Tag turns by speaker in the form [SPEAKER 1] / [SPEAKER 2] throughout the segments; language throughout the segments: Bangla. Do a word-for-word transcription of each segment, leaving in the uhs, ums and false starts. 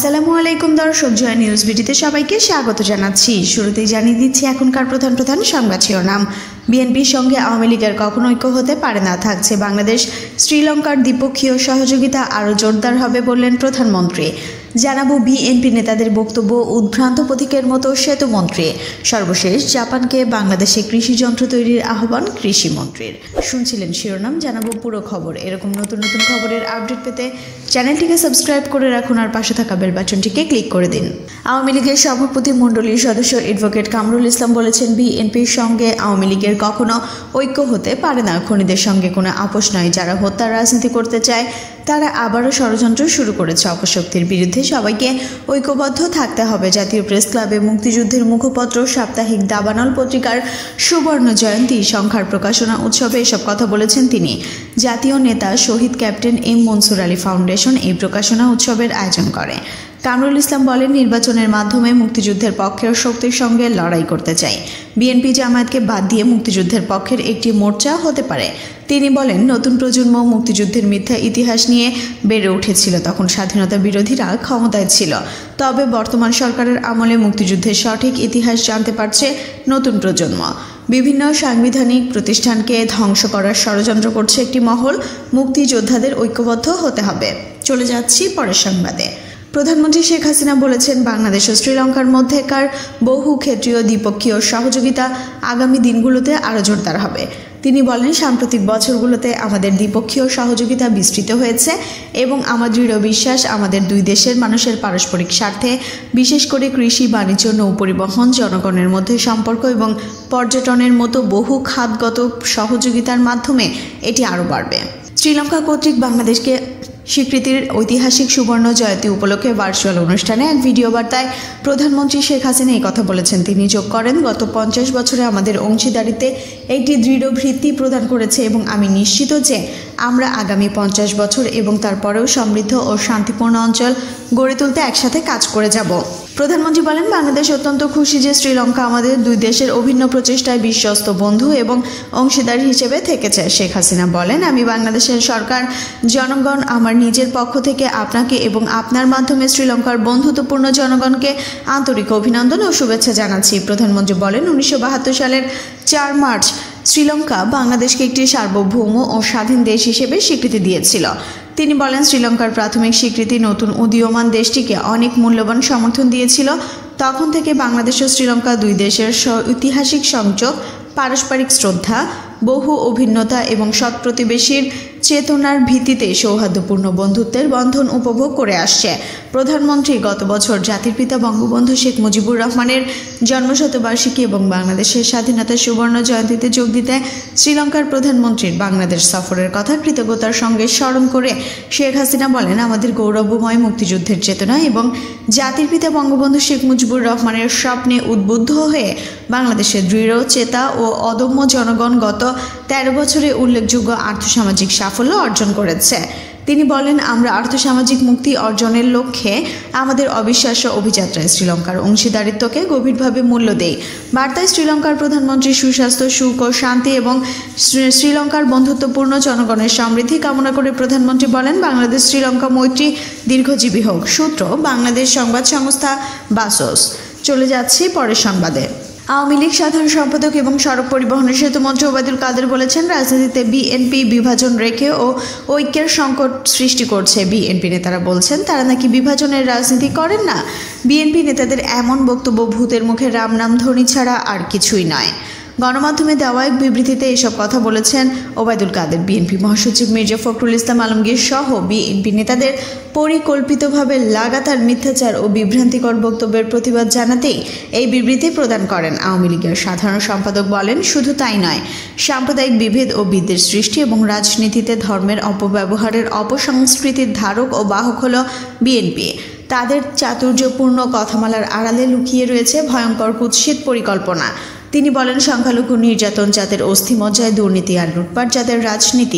[SPEAKER 1] আসসালামু আলাইকুম দর্শক, জয়া নিউজ ভিডিওতে সবাইকে স্বাগত জানাচ্ছি। শুরুতেই জানিয়ে দিচ্ছি এখনকার প্রধান প্রধান সংবাদ শিরোনাম। বিএনপির সঙ্গে আওয়ামী লীগের কখনো ঐক্য হতে পারে না, থাকছে বাংলাদেশ শ্রীলঙ্কার দ্বিপক্ষীয় সহযোগিতা আরও জোরদার হবে বললেন প্রধানমন্ত্রী। জানাবো বিএনপি নেতাদের বক্তব্য উদ্ভ্রান্ত প্রতীকের মতো সেতুমন্ত্রী। সর্বশেষ জাপানকে বাংলাদেশে কৃষি যন্ত্র তৈরির আহ্বান কৃষিমন্ত্রীর। শুনছিলেন শিরোনাম, জানাবো পুরো খবর। এরকম নতুন নতুন খবরের আপডেট পেতে চ্যানেলটিকে সাবস্ক্রাইব করে রাখুন আর পাশে থাকা বেল বাটনটিকে ক্লিক করে দিন। আওয়ামী লীগের সভাপতি মণ্ডলীর সদস্য অ্যাডভোকেট কামরুল ইসলাম বলেছেন, বিএনপির সঙ্গে আওয়ামী লীগের কখনো ঐক্য হতে পারে না। খনিদের সঙ্গে কোনো আপোষ নয়। যারা হত্যার রাজনীতি করতে চায় তারা আবারও ষড়যন্ত্র শুরু করেছে। অপশক্তির বিরুদ্ধে সবাইকে ঐক্যবদ্ধ থাকতে হবে। জাতীয় প্রেস ক্লাবে মুক্তিযুদ্ধের মুখপত্র সাপ্তাহিক দাবানল পত্রিকার সুবর্ণ জয়ন্তী সংখ্যার প্রকাশনা উৎসবে এসব কথা বলেছেন তিনি। জাতীয় নেতা শহীদ captain M Mansur Ali foundation এই প্রকাশনা উৎসবের আয়োজন করে। কামরুল ইসলাম বলেন, নির্বাচনের মাধ্যমে মুক্তিযুদ্ধের পক্ষের শক্তির সঙ্গে লড়াই করতে চাই। বিএনপি জামায়াতকে বাদ দিয়ে মুক্তিযুদ্ধের পক্ষের একটি মোর্চা হতে পারে। তিনি বলেন, নতুন প্রজন্ম মুক্তিযুদ্ধের মিথ্যা ইতিহাস নিয়ে বেড়ে উঠেছিল, তখন স্বাধীনতা বিরোধীরা ক্ষমতায় ছিল। তবে বর্তমান সরকারের আমলে মুক্তিযুদ্ধের সঠিক ইতিহাস জানতে পারছে নতুন প্রজন্ম। বিভিন্ন সাংবিধানিক প্রতিষ্ঠানকে ধ্বংস করার ষড়যন্ত্র করছে একটি মহল। মুক্তিযোদ্ধাদের ঐক্যবদ্ধ হতে হবে। চলে যাচ্ছি পরের সংবাদে। প্রধানমন্ত্রী শেখ হাসিনা বলেছেন, বাংলাদেশ ও শ্রীলঙ্কার মধ্যেকার বহু ক্ষেত্রীয় দ্বিপক্ষীয় সহযোগিতা আগামী দিনগুলোতে আরও জোরদার হবে। তিনি বলেন, সাম্প্রতিক বছরগুলোতে আমাদের দ্বিপক্ষীয় সহযোগিতা বিস্তৃত হয়েছে এবং আমার দৃঢ় বিশ্বাস আমাদের দুই দেশের মানুষের পারস্পরিক স্বার্থে, বিশেষ করে কৃষি, বাণিজ্য, নৌপরিবহন, জনগণের মধ্যে সম্পর্ক এবং পর্যটনের মতো বহু খাতগত সহযোগিতার মাধ্যমে এটি আরও বাড়বে। শ্রীলঙ্কা কর্তৃক বাংলাদেশকে স্বীকৃতির ঐতিহাসিক সুবর্ণ জয়ন্তী উপলক্ষে ভার্চুয়াল অনুষ্ঠানে এক ভিডিও বার্তায় প্রধানমন্ত্রী শেখ হাসিনা এই কথা বলেছেন। তিনি যোগ করেন, গত পঞ্চাশ বছরে আমাদের অংশীদারিত্বে একটি দৃঢ় ভিত্তি প্রদান করেছে এবং আমি নিশ্চিত যে আমরা আগামী পঞ্চাশ বছর এবং তারপরেও সমৃদ্ধ ও শান্তিপূর্ণ অঞ্চল গড়ে তুলতে একসাথে কাজ করে যাব। প্রধানমন্ত্রী বলেন, বাংলাদেশ অত্যন্ত খুশি যে শ্রীলঙ্কা আমাদের দুই দেশের অভিন্ন প্রচেষ্টায় বিশ্বস্ত বন্ধু এবং অংশীদার হিসেবে থেকেছে। শেখ হাসিনা বলেন, আমি বাংলাদেশের সরকার, জনগণ, আমার নিজের পক্ষ থেকে আপনাকে এবং আপনার মাধ্যমে শ্রীলঙ্কার বন্ধুত্বপূর্ণ জনগণকে আন্তরিক অভিনন্দন ও শুভেচ্ছা জানাচ্ছি। প্রধানমন্ত্রী বলেন, উনিশশো বাহাত্তর সালের চার মার্চ শ্রীলঙ্কা বাংলাদেশকে একটি সার্বভৌম ও স্বাধীন দেশ হিসেবে স্বীকৃতি দিয়েছিল। তিনি বলেন, শ্রীলঙ্কার প্রাথমিক স্বীকৃতি নতুন উদীয়মান দেশটিকে অনেক মূল্যবান সমর্থন দিয়েছিল। তখন থেকে বাংলাদেশ ও শ্রীলঙ্কা দুই দেশের ঐতিহাসিক সংযোগ, পারস্পরিক শ্রদ্ধা, বহু অভিন্নতা এবং সৎ প্রতিবেশীর চেতনার ভিত্তিতে সৌহার্দ্যপূর্ণ বন্ধুত্বের বন্ধন উপভোগ করে আসছে। প্রধানমন্ত্রী গত বছর জাতির পিতা বঙ্গবন্ধু শেখ মুজিবুর রহমানের জন্মশতবার্ষিকী এবং বাংলাদেশের স্বাধীনতার সুবর্ণ জয়ন্তীতে যোগ দিতে শ্রীলঙ্কার প্রধানমন্ত্রীর বাংলাদেশ সফরের কথা কৃতজ্ঞতার সঙ্গে স্মরণ করে শেখ হাসিনা বলেন, আমাদের গৌরবময় মুক্তিযুদ্ধের চেতনা এবং জাতির পিতা বঙ্গবন্ধু শেখ মুজিবুর রহমানের স্বপ্নে উদ্বুদ্ধ হয়ে বাংলাদেশের দৃঢ় চেতা ও অদম্য জনগণ গত তেরো বছরে উল্লেখযোগ্য আর্থসামাজিক সাফল্য অর্জন করেছে। তিনি বলেন, আমরা আর্থসামাজিক মুক্তি অর্জনের লক্ষ্যে আমাদের অবিশ্বাস্য অভিযাত্রায় শ্রীলঙ্কার অংশীদারিত্বকে গভীরভাবে মূল্য দেই। বার্তায় শ্রীলঙ্কার প্রধানমন্ত্রী সুস্বাস্থ্য, সুখ ও শান্তি এবং শ্রীলঙ্কার বন্ধুত্বপূর্ণ জনগণের সমৃদ্ধি কামনা করে প্রধানমন্ত্রী বলেন, বাংলাদেশ শ্রীলঙ্কা মৈত্রী দীর্ঘজীবী হোক। সূত্র বাংলাদেশ সংবাদ সংস্থা বাসস। চলে যাচ্ছি পরের সংবাদে। আওয়ামী লীগ সাধারণ সম্পাদক এবং সড়ক পরিবহনের সেতুমন্ত্রী ওবায়দুল কাদের বলেছেন, রাজনীতিতে বিএনপি বিভাজন রেখে ও ঐক্যের সংকট সৃষ্টি করছে। বিএনপি নেতারা বলছেন তারা নাকি বিভাজনের রাজনীতি করেন না। বিএনপি নেতাদের এমন বক্তব্য ভূতের মুখে রাম নাম ধ্বনি ছাড়া আর কিছুই নয়। গণমাধ্যমে দেওয়া এক বিবৃতিতে এসব কথা বলেছেন ওবায়দুল কাদের। বিএনপি মহাসচিব মির্জা ফখরুল ইসলাম আলমগীর সহ বিএনপি নেতাদের পরিকল্পিতভাবে লাগাতার মিথ্যাচার ও বিভ্রান্তিকর বক্তব্যের প্রতিবাদ জানাতেই এই বিবৃতি প্রদান করেন। আওয়ামী লীগের সাধারণ সম্পাদক বলেন, শুধু তাই নয়, সাম্প্রদায়িক বিভেদ ও বিদ্বেষ সৃষ্টি এবং রাজনীতিতে ধর্মের অপব্যবহারের অপসংস্কৃতির ধারক ও বাহক হল বিএনপি। তাদের চাতুর্যপূর্ণ কথামালার আড়ালে লুকিয়ে রয়েছে ভয়ঙ্কর কুৎসিত পরিকল্পনা। তিনি বলেন, সংখ্যালঘু নির্যাতন, যাদের অস্থিমজ্জায় দুর্নীতি আর লুটপাট, যাদের রাজনীতি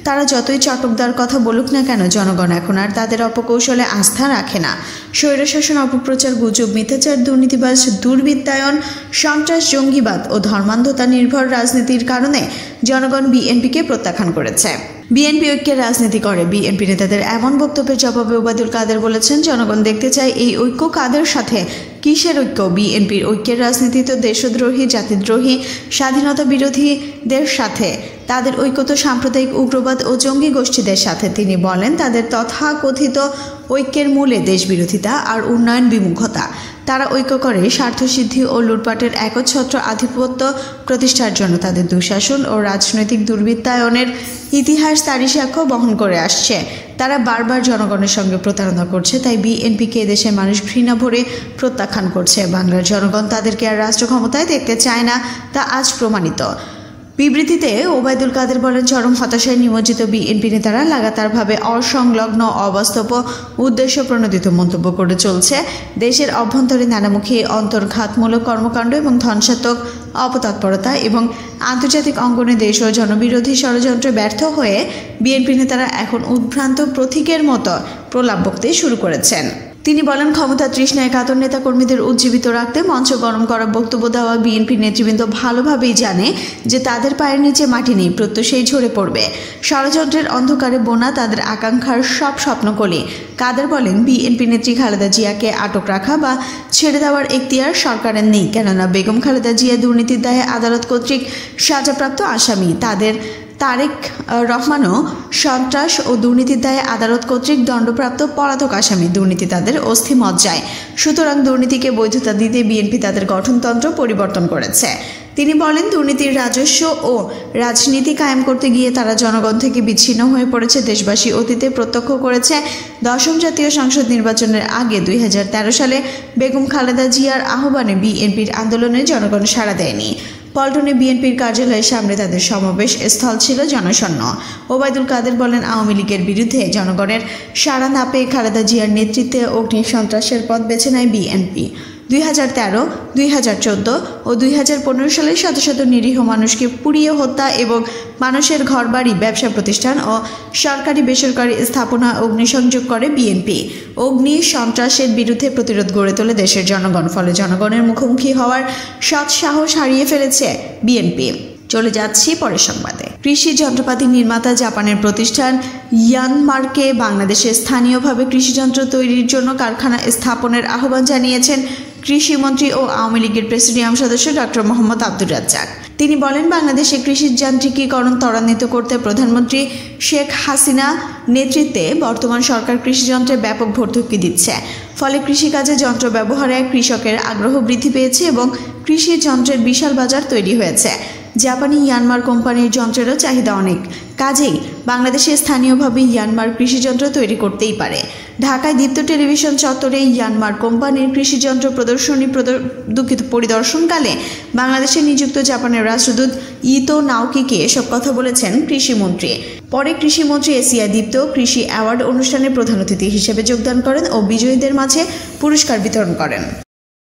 [SPEAKER 1] তারা যতই চটকদার কথা বলুক না কেন, জনগণ এখন আর তাদের অপকৌশলে আস্থা রাখে না। স্বৈরশাসন, অপপ্রচার, গুজব, মিথ্যাচার, দুর্নীতিবাজ, দুর্বৃত্তায়ন, সন্ত্রাস, জঙ্গিবাদ ও ধর্মান্ধতা নির্ভর রাজনীতির কারণে জনগণ বিএনপিকে প্রত্যাখ্যান করেছে। বিএনপি ঐক্যের রাজনীতি করে। বিএনপি নেতাদের এমন বক্তব্যের জবাবে ওবায়দুল কাদের বলেছেন, জনগণ দেখতে চায় এই ঐক্য কাদের সাথে, কিসের ঐক্য? বিএনপির ঐক্যের রাজনীতি তো দেশদ্রোহী, জাতিদ্রোহী, স্বাধীনতা বিরোধীদের সাথে। তাদের ঐক্য তো সাম্প্রদায়িক উগ্রবাদ ও জঙ্গি গোষ্ঠীদের সাথে। তিনি বলেন, তাদের তথাকথিত ঐক্যের মূলে দেশবিরোধিতা আর উন্নয়ন বিমুখতা। তারা ঐক্য করে স্বার্থসিদ্ধি ও লুটপাটের একচ্ছত্র আধিপত্য প্রতিষ্ঠার জন্য। তাদের দুঃশাসন ও রাজনৈতিক দুর্বৃত্তায়নের ইতিহাস তারই সাক্ষ্য বহন করে আসছে। তারা বারবার জনগণের সঙ্গে প্রতারণা করছে, তাই বিএনপিকে দেশের মানুষ ঘৃণা ভরে প্রত্যাখ্যান করছে। বাংলার জনগণ তাদেরকে আর রাষ্ট্র ক্ষমতায় দেখতে চায় না, তা আজ প্রমাণিত। বিবৃতিতে ওবায়দুল কাদের বলেন, চরম হতাশায় নিমজ্জিত বিএনপি নেতারা লাগাতারভাবে অসংলগ্ন, অবাস্তব, উদ্দেশ্য প্রণোদিত মন্তব্য করে চলছে। দেশের অভ্যন্তরে নানামুখী অন্তর্ঘাতমূলক কর্মকাণ্ড এবং ধ্বংসাত্মক অপতৎপরতা এবং আন্তর্জাতিক অঙ্গনে দেশ ও জনবিরোধী ষড়যন্ত্রে ব্যর্থ হয়ে বিএনপি নেতারা এখন উদ্ভ্রান্ত প্রতীকের মতো প্রলাপ বকতে শুরু করেছেন। তিনি বলেন, ক্ষমতা তৃষ্ণায় কাতর নেতাকর্মীদের উজ্জীবিত রাখতে মঞ্চ গরম করা বক্তব্য দেওয়া বিএনপির নেতৃবৃন্দ ভালোভাবেই জানে যে তাদের পায়ের নিচে মাটি নেই, প্রত্যুষেই ঝরে পড়বে। ষড়যন্ত্রের অন্ধকারে বোনা তাদের আকাঙ্ক্ষার সব স্বপ্নকলি। কাদের বলেন, বিএনপি নেত্রী খালেদা জিয়াকে আটক রাখা বা ছেড়ে দেওয়ার এখতিয়ার সরকারের নেই, কেননা বেগম খালেদা জিয়া দুর্নীতির দায়ে আদালত কর্তৃক সাজাপ্রাপ্ত আসামি। তাদের তারেক রহমানও সন্ত্রাস ও দুর্নীতির দায়ে আদালত কর্তৃক দণ্ডপ্রাপ্ত পলাতক আসামি। দুর্নীতি তাদের অস্থিমজ্জায়। সুতরাং দুর্নীতিকে বৈধতা দিতে বিএনপি তাদের গঠনতন্ত্র পরিবর্তন করেছে। তিনি বলেন, দুর্নীতির রাজস্ব ও রাজনীতি কায়েম করতে গিয়ে তারা জনগণ থেকে বিচ্ছিন্ন হয়ে পড়েছে। দেশবাসী অতীতে প্রত্যক্ষ করেছে, দশম জাতীয় সংসদ নির্বাচনের আগে দুই হাজার তেরো সালে বেগম খালেদা জিয়ার আহ্বানে বিএনপির আন্দোলনে জনগণ সাড়া দেয়নি। পল্টনে বিএনপির কার্যালয়ের সামনে তাদের সমাবেশ স্থল ছিল জনশূন্য। ওবায়দুল কাদের বলেন, আওয়ামী লীগের বিরুদ্ধে জনগণের সাড়া না পেয়ে খালেদা জিয়ার নেতৃত্বে অগ্নি সন্ত্রাসের পথ বেছে নেয় বিএনপি। দুই হাজার তেরো, দুই হাজার চোদ্দ ও দুই হাজার পনেরো সালে শত শত নিরীহ মানুষকে পুড়িয়ে হত্যা এবং মানুষের ঘরবাড়ি, ব্যবসা প্রতিষ্ঠান ও সরকারি বেসরকারি স্থাপনা অগ্নিসংযোগ করে বিএনপি। অগ্নি সন্ত্রাসের বিরুদ্ধে প্রতিরোধ গড়ে তোলে দেশের জনগণ। ফলে জনগণের মুখোমুখি হওয়ার সৎ সাহস হারিয়ে ফেলেছে বিএনপি। চলে যাচ্ছি পরের সংবাদে। কৃষি যন্ত্রপাতি নির্মাতা জাপানের প্রতিষ্ঠান ইয়ানমারকে বাংলাদেশে স্থানীয়ভাবে কৃষিযন্ত্র তৈরির জন্য কারখানা স্থাপনের আহ্বান জানিয়েছেন কৃষিমন্ত্রী ও আওয়ামী লীগের প্রেসিডিয়াম সদস্য ডক্টর মোহাম্মদ আব্দুর রাজ্জাক। তিনি বলেন, বাংলাদেশে কৃষি যান্ত্রিকীকরণ ত্বরান্বিত করতে প্রধানমন্ত্রী শেখ হাসিনা নেতৃত্বে বর্তমান সরকার কৃষিযন্ত্রে ব্যাপক ভর্তুকি দিচ্ছে। ফলে কৃষিকাজে যন্ত্র ব্যবহারে কৃষকের আগ্রহ বৃদ্ধি পেয়েছে এবং কৃষি যন্ত্রের বিশাল বাজার তৈরি হয়েছে। জাপানি ইয়ানমার কোম্পানির যন্ত্রেরও চাহিদা অনেক, কাজেই বাংলাদেশে স্থানীয়ভাবে ইয়ানমার কৃষিযন্ত্র তৈরি করতেই পারে। ঢাকায় দীপ্ত টেলিভিশন চত্বরে ইয়ানমার কোম্পানির কৃষিযন্ত্র প্রদর্শনী দুঃখিত পরিদর্শনকালে বাংলাদেশে নিযুক্ত জাপানের রাষ্ট্রদূত ইতো নাওকিকে এসব কথা বলেছেন কৃষিমন্ত্রী। পরে কৃষিমন্ত্রী এশিয়া দীপ্ত কৃষি অ্যাওয়ার্ড অনুষ্ঠানে প্রধান অতিথি হিসেবে যোগদান করেন ও বিজয়ীদের মাঝে পুরস্কার বিতরণ করেন।